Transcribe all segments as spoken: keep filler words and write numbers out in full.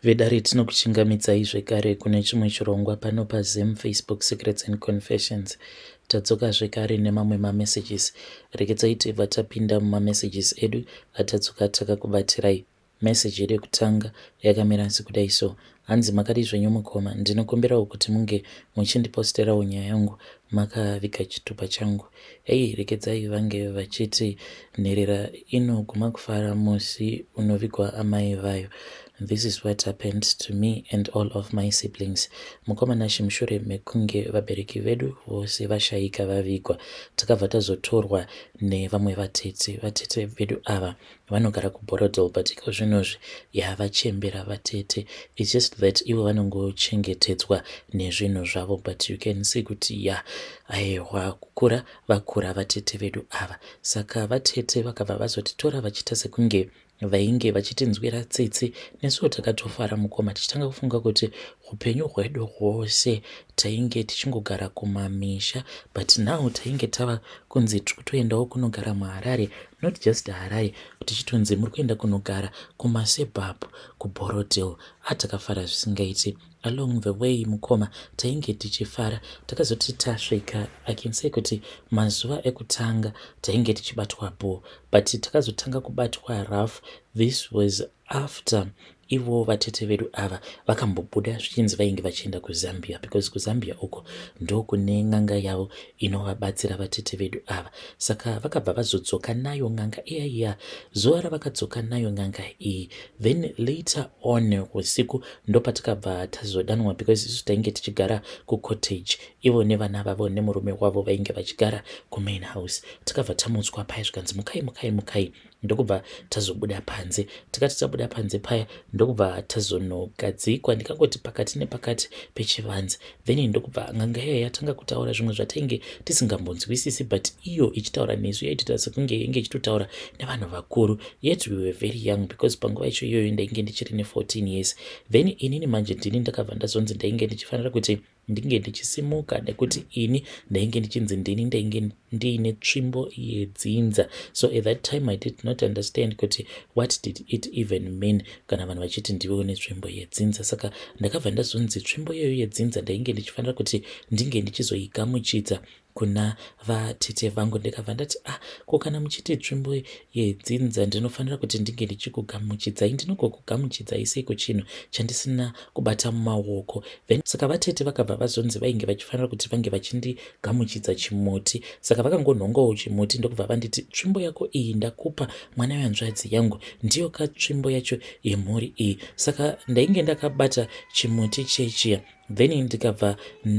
Vedari tinokuchingamidzai zvekare kune chimwe chirongwa pano paZim Facebook Secrets and Confessions. Tadzoka zvekare nemamwe mamessages. Rekedzai tibva tapinda mumamessages edu atadzoka takakubatirai. Message yedu yekutanga yakamira sekudai so. Hanzi makadi zvenyu mukoma, ndinokumbirawo kuti munge muchindiposterawo nyaya yangu makaviga chitupa changu. Ei, rekedzai vange vachiti nherera inoguma kufara musi unovigwa amai vayo. This is what happened to me and all of my siblings. Mukomana mushure mekunge vabereki vedu vose vashaika vavigwa, takabva tazotorwa nevamwe vatete. Vatete vedu ava vanogara kuBorodale, but iko zvinozvi yavachembera vatete. It's just that ivo vanongochengetedzwa nezvinhu zvavo, but you can see kuti ya aiwa kukura vakura vatete vedu ava. Saka vatete vakabva vazotitora vachita sekunge vainge vachitinzwira tsitsi, nesuwo takatofara mukoma tichitanga kufunga kuti upenyu hwedu hwose tainge tichingogara kumamisha, but now tainge tava kunzi tikutoendawo kunogara muHarare, not just Harare, tichitonzi muri kuenda kunogara kumaSebhabhu kuBorodale. Atakafara zvisingaiti. Along the way mukoma tainge tichifara, takazoti tasvika, I can say kuti mazuva ekutanga tainge tichibatwa bho, but takazotanga kubatwa rough. This was after ivo vatete vedu ava vakambobuda zvichinzi vainge vachienda kuZambia, because kuZambia uko ndo kune n'anga yavo inovabatsira vatete vedu ava. Saka vakabva vazodzoka nayo n'anga iya iya. Zuva ravakadzoka nayo n'anga iyi, then later on usiku ndo patakabva tazodanwa, because isu tainge tichigara kucottage, ivo nevana vavo nemurume wavo vainge vachigara kumain house. Takabva tamutswa paya zvikanzi mukai mukai mukai, ndokubva tazobuda panze. Tikati tabuda panze paya ndokubva tazonogadzikwa, ndikangoti pakati nepakati pechivanze. Then ndokubva n'anga iya yatanga kutaura zvimwe zvatainge tisingambonzwisisi, but iyo ichitaura nesu yaitita sekunge inge ichitotaura nevanhu vakuru, yet we were very young, because panguva icho iyoyo ndainge ndichiri ne14 years. Then inini manje ndini ndakabva ndazonzi ndainge ndichifanira kuti ndinge ndichisimuka, nekuti ini ndainge ndichinzi ndini ndainge ndiine tsvimbo yedzinza. So at that time I did not understand kuti what did it even mean kana vanhu vachiti ndiwe une tsvimbo yedzinza. Saka ndakabva ndazonzi tsvimbo iyoyo yedzinza ndainge ndichifanira kuti ndinge ndichizoigamuchidza kuna vatete vangu. Ndikabva ndati ah, ko kana muchiti tsvimbo yedzinza ndinofanira kuti ndinge ndichikugamuchidzai, ndinogokugamuchidzai seiko chinhu chandisina kubata mumaoko. Then saka vatete vakabva vazonzi vainge vachifanira kuti vange vachindigamuchidza chimuti. Saka vakangonhongawo chimuti ndokubva vanditi tsvimbo yako iyi ndakupa mwana wehanzvadzi yangu, ndiyo ka tsvimbo yacho yemhuri iyi. Saka ndainge ndakabata chimuti chechiya, then ndikabva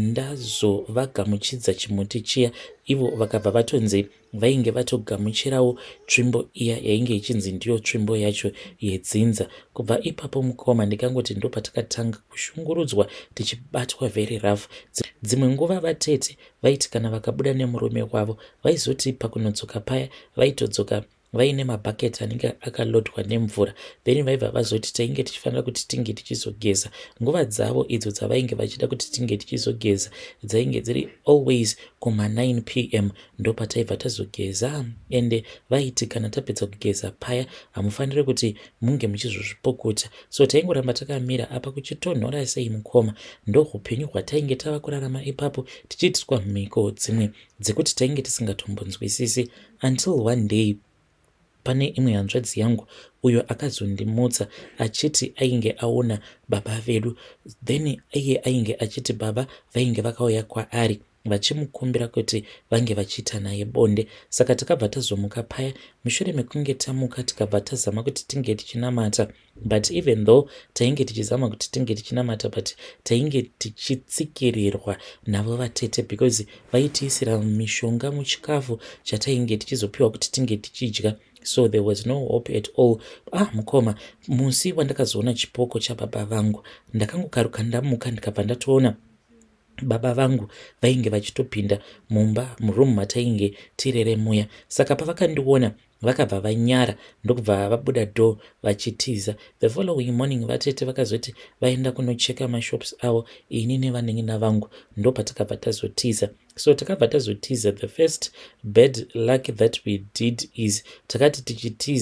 ndazovagamuchidza chimuti chiya, ivo vakabva vatonzi vainge vatogamuchirawo tsvimbo iya yainge ichinzi ndiyo tsvimbo yacho yedzinza. Kubva ipapo mukoma ndikangoti ndo patakatanga kushungurudzwa tichibatwa very rough. Dzimwe nguva vatete vaiti kana vakabuda nemurume wavo vaizoti pakunodzoka paya vaitodzoka vaine mabhaketi anenge akalodwa nemvura, then vaibva vazoti tainge tichifanira kuti tinge tichizogeza. Nguva dzavo idzo dzavainge vachida kuti tinge tichizogeza dzainge dziri always kuma nine p m ndo pataibva tazogeza. Ende vaiti kana tapedza kugeza paya hamufaniri kuti munge muchizozvipokota. So taingoramba takamira apa kuchitonhora sei mukoma, ndo upenyu hwatainge tava kurarama ipapo tichiitiswa mhiko dzimwe dzekuti tainge tisingatombonzwisisi, until one day pane imwe hanzvadzi yangu uyo akazondimutsa achiti ainge aona baba vedu, then iye ainge achiti baba vainge vakauya kwaari vachimukumbira kuti vange vachiita naye bonde. Saka takabva tazomuka paya. Mushure mekunge tamuka tikabva tazama kuti tinge tichinamata, but even though tainge tichizama kuti tinge tichinamata, but tainge tichitsikirirwa navo vatete, because vaitiisira mishonga muchikafu chatainge tichizopiwa kuti tinge tichidya. So there was no hope at all. Ah, mukoma, musi wandakazoona chipoko chababa vangu, ndakangokaruka ndamuka ndikabva ndatoona baba vangu vainge vachitopinda mumba muroom matainge tirere muya. Saka pavakandiona vakabva vanyara ndokubva vabuda door vachitiza. The following morning vatete vakazoti vaenda kunocheka mashops avo, ini nevanen'ina vangu ndo patakabva tazotiza. So takabva tazotiza, the first bad luck that we did is takati tichitiza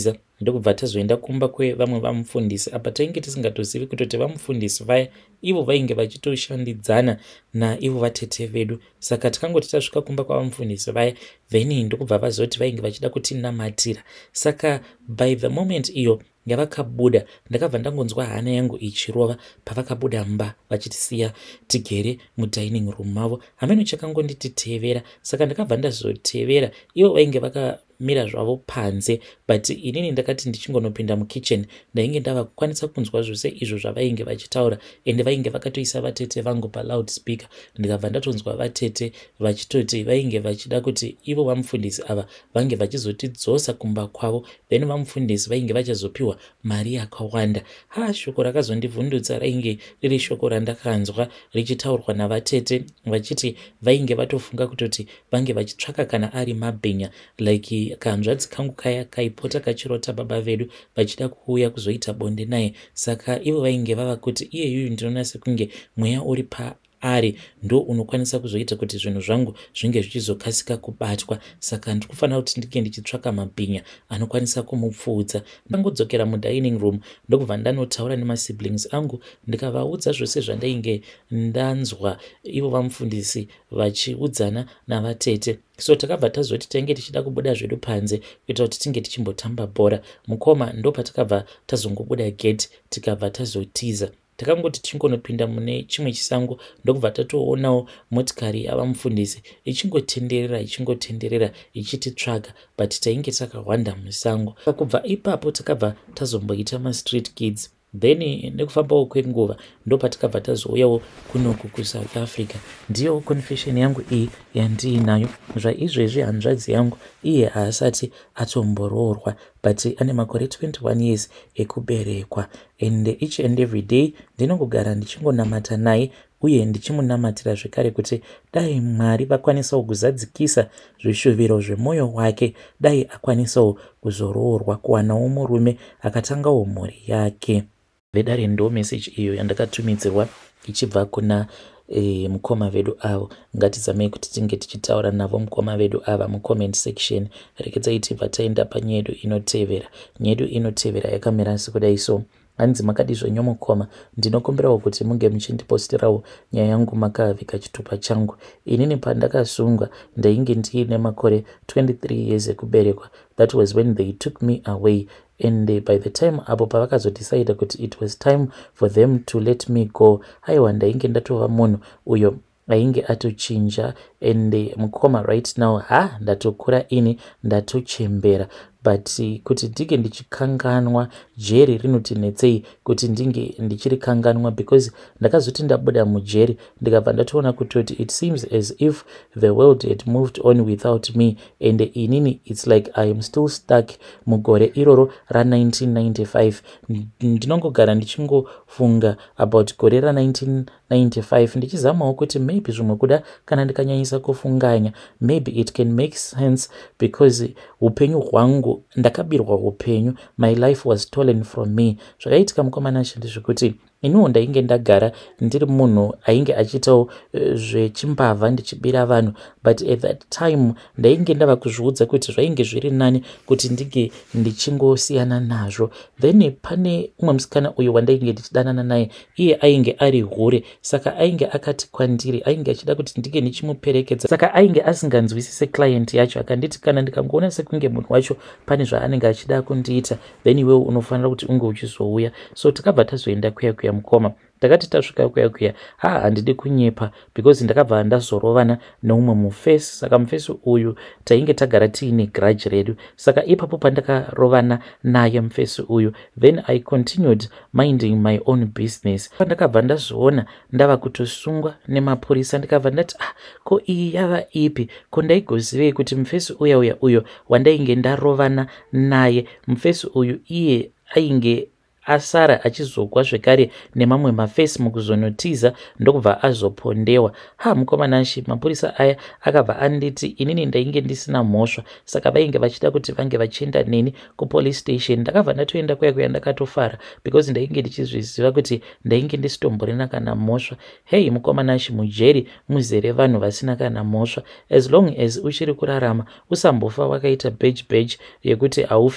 ndokubva tazoenda kumba kwevamwe vamufundisi. Apa tainge tisingatozivi kutoti vamufundisi vaya ivo vainge vachitoshandidzana naivo vatete vedu. Saka takangoti tasvika kumba kwavamufundisi vaya, then ndokubva vazoti vainge vachida kutinamatira. Saka by the moment iyo yavakabuda, ndakabva ndangonzwa hana yangu ichirova pavakabuda mba vachitisiya tigere mudining room mavo. Hameno chakangondititevera, saka ndakabva ndazotevera ivo vainge vakamira zvavo panze, but inini ndakati ndichingonopinda mukitchen ndainge ndava kukwanisa kunzwa zvose izvo zvavainge vachitaura, ende vainge vakatoisa vatete vangu paloudspeaker. Ndikabva ndatonzwa vatete vachitoti vainge vachida kuti ivo vamufundisi ava vange vachizotidzosa kumba kwavo, then vamufundisi vainge vachazopiwa mari yakawanda. Ha, shoko rakazondivhundutsa rainge riri shoko randakanzwa richitaurwa navatete vachiti vainge vatofunga kutoti vange vachitsvaka kana ari mabhenya, like kanzvadzi kangu kaya kaipota kachirota baba vedu vachida kuuya kuzoita bonde naye. Saka ivo vainge vava kuti iye yuyu ndinoona sekunge mweya uri pa ari ndo unokwanisa kuzoita kuti zvinhu zvangu zvinge zvichizokasika kubatwa. Saka ndikufanira kuti ndinge ndichitsvaka mabhinya anokwanisa kumupfuudza. Ndangodzokera mudining room ndokubva ndanotaura nemasiblings angu ndikavaudza zvose zvandainge ndanzwa ivo vamufundisi vachiudzana navatete. So takabva tazoti tainge tichida kubuda zvedu panze kuita kuti tinge tichimbotamba bhora. Mukoma ndo patakabva tazongobuda gate tikabva tazotiza. Takangoti tichingonopinda mune chimwe chisango ndokubva tatoonawo motikari yavamufundisi ichingotenderera ichingotenderera ichititsvaga, but tainge takawanda musango. Kubva ipapo takabva tazomboita mastreet kids, then nekufambawo kwenguva ndo patakabva tazouyawo kunoku kuSouth Africa. Ndiyo confession yangu iyi yandiinayo. Zvaizvezvi hanzvadzi yangu iye haasati atomboroorwa, but ane makore twenty-one years ekuberekwa, and each and every day ndinongogara ndichingonamata naye uye ndichimunamatira zvekare kuti dai Mwari vakwanisawo kuzadzikisa zvishuviro zvemwoyo wake, dai akwanisawo kuzoroorwa kuwanawo murume akatangawo mhuri yake. Vedare ndo message iyo yandakatumidzirwa ichibva kuna E, mukoma vedu avo. Ngatizamei kuti tinge tichitaura navo mukoma vedu ava mucomment section. Rekedzai vataenda panyedu inotevera. Nyedu inotevera yakamira sekudai so. Hanzi makadi zvonyomukoma, ndinokumbirawo kuti munge muchindipostirawo nyaya yangu makavika chitupa changu. Inini pandakasungwa ndainge ndiine makore twenty-three years ekuberekwa. That was when they took me away, and uh, by the time apo pavakazodecide kuti it was time for them to let me go, aiwa ndainge ndatova munhu uyo ainge atochinja, and uh, mukoma right now ha ndatokura ini ndatochembera. But uh, kuti ndinge ndichikanganwa jeri rinotinetsei kuti ndinge ndichirikanganwa, because ndakazoti ndabuda mujeri ndikabva ndatoona kutoti it seems as if the world had moved on without me, and uh, inini it's like I am still stuck mugore iroro ra nineteen ninety-five. Ndinongogara ndichingofunga about gore ra nineteen ninety-five ndichizamawo kuti maybe zvimwe kuda kana ndikanyanyisa kufunganya maybe it can make sense, because upenyu hwangu ndakabirwa upenyu, my life was stolen from me. Zvakaitika mukomana shindi zvekuti iniwo ndainge ndagara ndiri munhu ainge achitawo uh, zvechimbavha ndichibira vanhu, but at that time ndainge ndava kuzviudza kuti zvainge zviri nani kuti ndinge ndichingosiyana nazvo. Then pane umwe musikana uyo wandainge ndichidanana naye, iye ainge ari hure, saka ainge akati kwandiri ainge achida kuti ndinge ndichimuperekedza, saka ainge asinganzwisise client yacho, akanditi kana ndikangoona sekunge munhu wacho pane zvaanenge achida kundiita, then iwewe unofanira kuti unge uchizouya. So takabva tazoenda kuya kuya mukoma. Takati tasvika kuya kuya, ha handidi kunyepa, because ndakabva ndazorovana neumwe mufesi. Saka mufesi uyu tainge tagara tiine grudge redu, saka ipapo pandakarovana naye mufesi uyu, then I continued minding my own business. Pandakabva ndazviona ndava kutosungwa nemapurisa, ndikabva ndati ah, ko iyi yava ipi, ko ndaigozivei kuti mufesi uya uya uyo wandainge ndarovana naye, mufesi uyu iye ainge asara achizogwa zvekare nemamwe mafesi mukuzonotiza ndokubva azopondewa. Ha, mukomanashi mapurisa aya akabva anditi inini ndainge ndisina mhosva, saka vainge vachida kuti vange vachienda neni kupolice station. Ndakabva ndatoenda kuya kuya ndakatofara, because ndainge ndichizviziva kuti ndainge ndisitomborina kana mhosva. Hey, mukomanashi mujeri muzere vanhu vasina kana mhosva. As long as uchiri kurarama usambofa wakaita badge badge yekuti haufi,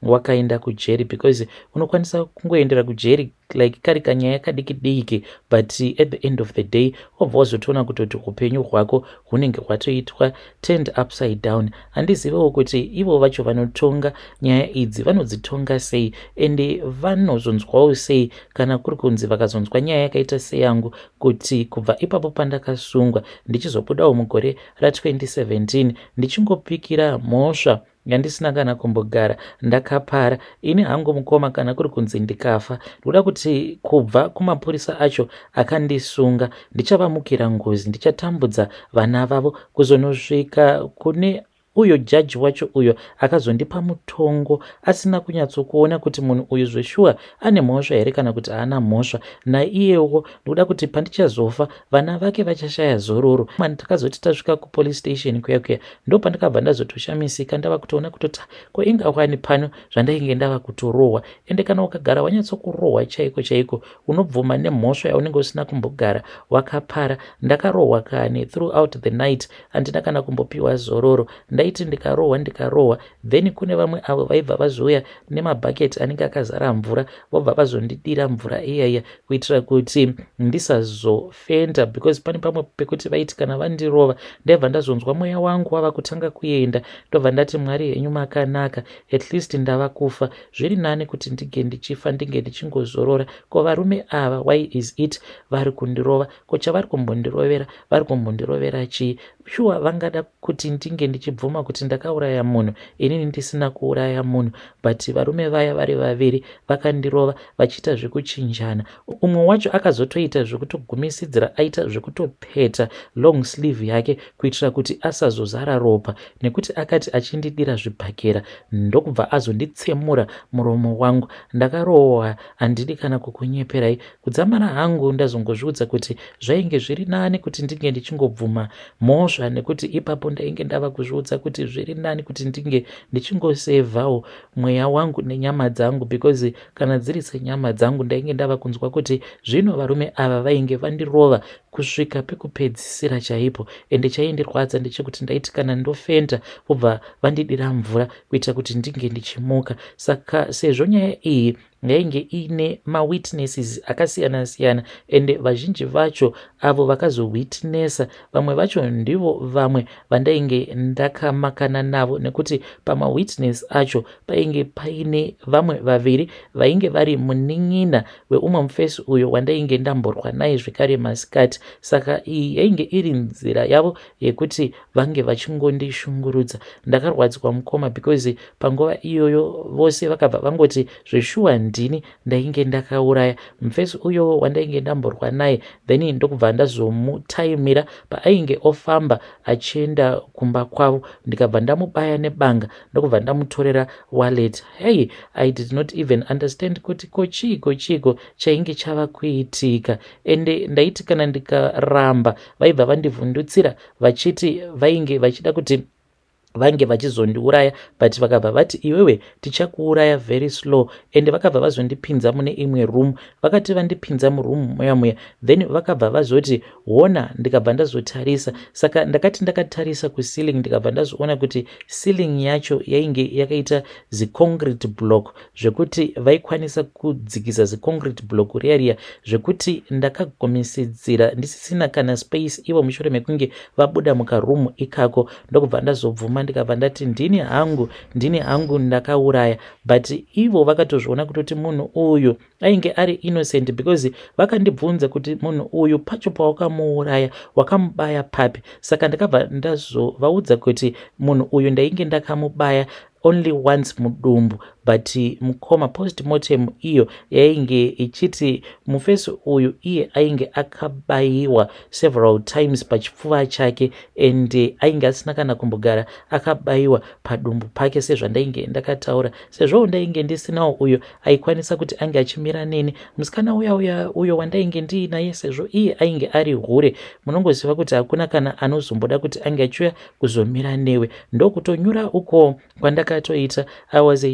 wakaenda kujeri, because unokwanisa kungoendera kujeri like kari kanyaya kadiki diki, but at the end of the day wabva wazotoona kutoti upenyu hwako hunenge hwatoitwa turned upside down. Handizivewo kuti ivo vacho vanotonga nyaya idzi vanodzitonga sei ende vanozonzwawo sei kana kuri kunzi vakazonzwa nyaya yakaita seyangu, kuti kubva ipapo pandakasungwa ndichizobudawo mugore ra twenty seventeen ndichingopikira mhosva yandisina kana kumbogara ndakapara ini hangu mukoma kana kuri kunzi ndikafa. Ndoda kuti kubva kumapurisa acho akandisunga ndichavamukira ngozi, ndichatambudza vana vavo kuzonosvika kune uyo jaji wacho uyo akazondipa mutongo asina kunyatsokuona kuti munhu uyu zveshuwa ane mhosva here kana kuti haana mhosva. Naiyewo ndoda kuti pandichazofa vana vake vachashaya zororo. Takazoti tasvika kupolice station kuya kuya ndo pandakabva ndazotoshamisika, ndava kutoona kutoti ko ingawani pano zvandainge ndava kutorohwa. Ende kana ukagara wanyatsokurohwa chaiko chaiko unobvuma nemhosva yaunenge usina kumbogara wakapara. Ndakarohwa kane throughout the night, handina kana kumbopiwa zororo. Ndaiti ndikarohwa ndikarohwa then kune vamwe avo vaibva vazouya nemabhaketi anenge akazara mvura, vobva vazondidira mvura iyaya kuitira kuti ndisazofenda, because pane pamwe pekuti vaiti kana vandirova ndaibva ndazonzwa mweya wangu wava kutanga kuenda, ndobva ndati Mwari henyu makanaka, at least ndava kufa, zviri nani kuti ndige ndichifa ndinge ndichingozorora. Ko varume ava why is it vari kundirova? Ko chavari kumbondirovera vari kumbondirovera chii? Shuwa vangada kuti ndinge ndichibvuma kuti ndakauraya munhu inini ndisina kuuraya munhu, but varume vaya vari vaviri vakandirova vachiita zvekuchinjana. Umwe wacho akazotoita zvekutogumisidzira aita zvekutopeta long sleeve yake kuitira kuti asazozara ropa, nekuti akati achindidira zvibhakera ndokubva azonditsemura muromo wangu. Ndakarohwa, handidi kana kukunyeperai. Kudzamara hangu ndazongozviudza kuti zvainge zviri nani kuti ndinge ndichingobvuma mhosva, nekuti ipapo ndainge ndava kuzviudza kuti zviri nani kuti ndinge ndichingosevhawo mweya wangu nenyama dzangu, because kana dziri senyama dzangu ndainge ndava kunzwa kuti zvino varume ava vainge vandirova kusvika pekupedzisira chaipo. Ende chaindirwadza ndechekuti ndaiti kana ndofenda vobva vandidira mvura kuita kuti ndinge ndichimuka. Saka sezvo nyaya iyi yainge ine mawitnesses akasiyana siyana, ende vazhinji vacho avo vakazowitnessa, vamwe vacho ndivo vamwe vandainge ndakamakana navo, nekuti pamawitness acho painge paine vamwe vaviri vainge vari munin'ina weumwe mufesi uyo wandainge ndamborwa naye zvekare masikati. Saka iyi yainge iri nzira yavo yekuti vange vachingondishungurudza. Ndakarwadzwa mukoma, because panguva iyoyo vose vakabva vangoti zveshuwa ndini ndainge ndakauraya mufesi uyo wandainge ndamborwa naye. Then ndokubva ndazomutaimira paainge ofamba achienda kumba kwavo, ndikabva ndamubaya nebanga ndokubva ndamutorera wallet. Hey, I did not even understand kuti kochiko chiko chainge chava kuitika. Ende ndaiti kana ndikaramba vaibva vandivhundutsira vachiti vainge vachida kuti vange vachizondiuraya, but vakabva vati iwewe tichakuuraya very slow. Ende vakabva vazondipinza mune imwe room, vakati vandipinza muroom muya muya, then vakabva vazoti hona, ndikabva ndazotarisa. Saka ndakati ndakatarisa kuceiling ndikabva ndazoona kuti ceiling yacho yainge yakaita ziconcrete block, zvekuti vaikwanisa kudzikisa ziconcrete block riya riya, zvekuti ndakagomisidzira ndisisina kana space ivo mushure mekunge vabuda mukaroom ikako. Ndokubva ndazobvuma ndikabva ndati ndini hangu ndini hangu ndakauraya, but ivo vakatozviona kutoti munhu uyu ainge ari innocent, because vakandibvunza kuti munhu uyu pacho pawakamuuraya wakamubaya papi. Saka ndakabva ndazovaudza kuti munhu uyu ndainge ndakamubaya only once mudumbu, but mukoma postmortem iyo yainge ichiti mufesi uyu iye ainge akabayiwa several times pachipfuva chake, and ainge asina kana kumbogara akabayiwa padumbu pake sezvandainge ndakataura. Sezvo ndainge ndisinawo uyo aikwanisa kuti ange achimira neni, musikana uya uya uyo wandainge ndiinaye, sezvo iye ainge ari hure, munongoziva kuti hakuna kana anozomboda kuti ange achiuya kuzomira newe. Ndokutonyura uko kwandakatoita. I was a young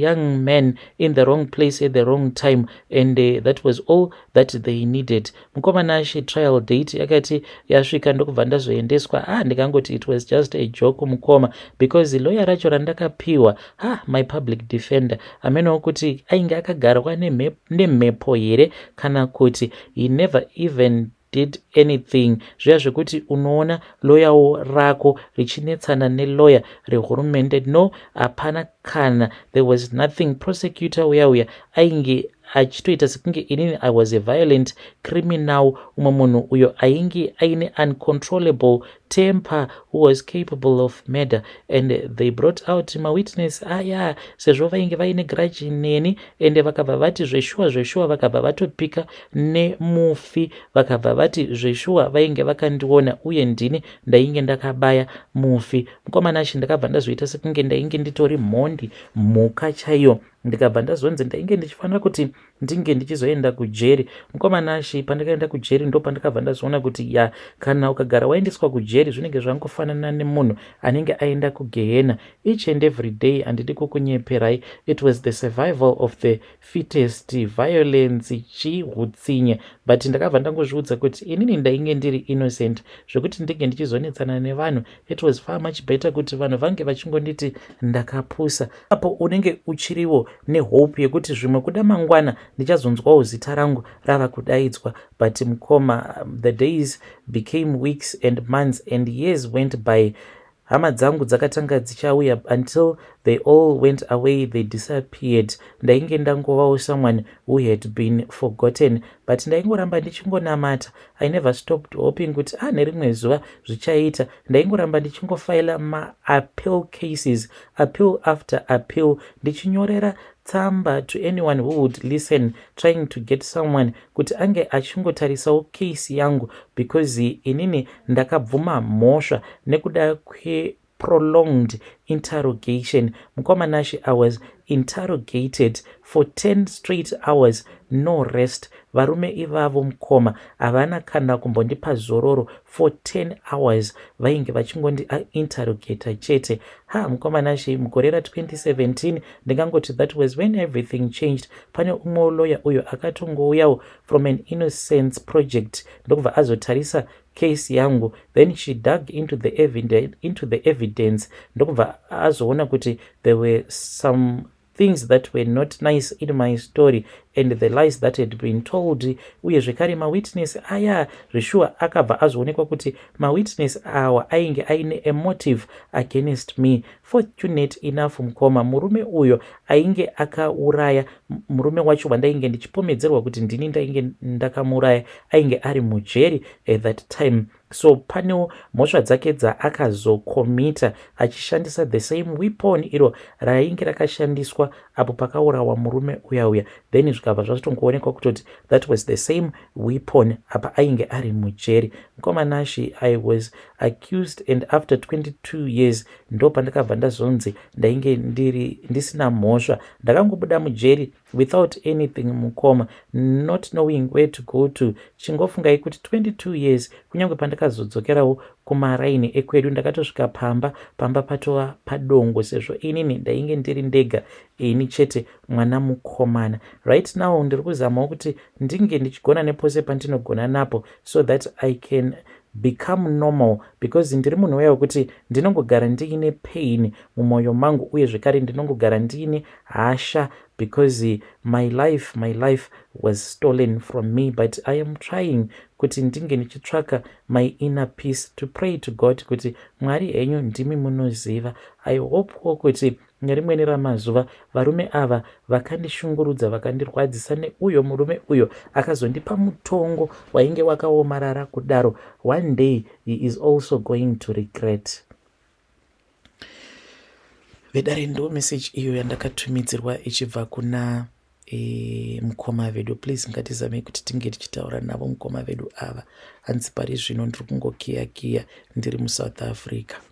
man in the wrong place at the wrong time, and uh, that was all that they needed. Mukomana she trial date yakati yasvika ndokubva ndazoendeswa. Ah, ndikangoti it was just a joke mukoma, because lawyer racho randakapiwa, ah, my public defender ameno kuti ainge akagarwa nemhepo here kana kuti he never even did anything. Zviya zvekuti unoona lawyer rako richinetsana nelawyer rehurumende. No, hapana kana. There was nothing. Prosecutor uya uya ainge achitoita sekunge inini I was a violent criminal, umwe munhu uyo ainge aine uncontrollable temper who was capable of murder, and they brought out my witness aya sezvo vainge vaine grudge neni, ende vakabva vati zveshuwa zveshuwa vakabva vatopika nemufi, vakabva vati zveshuwa vainge vakandiona uye ndini ndainge ndakabaya mufi. Mukomana shi ndakabva ndazoita sekunge ndainge nditori mhondi mhuka chaiyo, ndikabva ndazonzi ndainge ndichifanira kuti ndinge ndichizoenda kujeri. Mukomana shi pandakaenda kujeri ndo pandakabva ndazoona kuti ya kana ukagara waendeswa kujeri zvinenge zvangofanana nemunhu anenge aenda kugehena. Each and every day handidi kukunyeperai, it was the survival of the fittest, violence chihutsinye, but ndakabva ndangozviudza kuti inini ndainge ndiri innocent zvekuti ndinge ndichizonetsana nevanhu. It was far much better kuti vanhu vange vachingonditi ndakapusa. Apo unenge uchiriwo nehope yekuti zvimwe kuda mangwana ndichazonzwawo zita rangu rava kudaidzwa. But mukoma, um, the days became weeks and months and years went by. Hama dzangu dzakatanga dzichauya until they all went away, they disappeared. Ndainge ndangovawo someone who had been forgotten, but ndaingoramba ndichingonamata. I never stopped hoping kuti ah nerimwe zuva zvichaita. Ndaingoramba ndichingofaila ma appeal cases, appeal after appeal, ndichinyorera tsamba to anyone who would listen, trying to get someone kuti ange achingotarisawo case yangu, because inini ndakabvuma mhosva nekuda kwe prolonged interrogation. Mukomanashi, I was interrogated for ten straight hours, no rest. Varume ivavo mukoma havana kana kumbondipa zororo for ten hours, vainge vachingondi interrogata chete. Ha, mukomanashi, mugore twenty seventeen ndingangoti that was when everything changed. Pane umwe lawyer uyo akatongouyawo from an innocence project ndokubva azotarisa case yangu, then she dug into the evidence into the evidence ndokubva azoona kuti there were some things that were not nice in my story and the lies that had been told. Uye zvekare mawitness aya zveshuwa akabva azoonekwa kuti mawitness awa ainge aine a motive against me. Fortunate enough mukoma, murume uyo ainge akauraya murume wacho wandainge ndichipomedzerwa kuti ndini ndainge ndakamuraya ainge ari mujeri at that time. So panewo mhosva dzake dzaakazokomita achishandisa the same weapon iro rainge rakashandiswa apo pakaurawa murume uya uya, then zvikabva zvazvitongoonekwa kutoti that was the same weapon apa ainge ari mujeri. Mukomanashi, I was accused and after twenty-two years ndo pandakabva ndazonzi ndainge ndiri ndisina mhosva. Ndakangobuda mujeri without anything mukoma, not knowing where to go to. Chingofungai kuti twenty-two years kunyange pandakazodzokerawo kumaraini ekwedu ndakatosvika pamba pamba patova padongo sezvo inini ndainge ndiri ndega ini chete mwana mukomana. Right now ndiri kuzamawo kuti ndinge ndichigona nepose pandinogona napo so that I can become normal, because ndiri munhu wewo kuti ndinongogara ndiine pain mumwoyo mangu uye zvekare ndinongogara ndiine hasha, because my life my life was stolen from me. But I am trying kuti ndinge ndichitsvaka my inner peace, to pray to God kuti Mwari henyu ndimi munoziva. I hope kuti nerimweni ramazuva varume ava vakandishungurudza vakandirwadzisa neuyo murume uyo akazondipa mutongo wainge wakaomarara kudaro, one day he is also going to regret. Vedare ndo message iyo yandakatumidzirwa ichibva kuna e, mukoma vedu. Please ngatizame kuti tinge tichitaura navo mukoma vedu ava. Hanzi pari zvino ndiri kungokiya kiya ndiri muSouth Africa.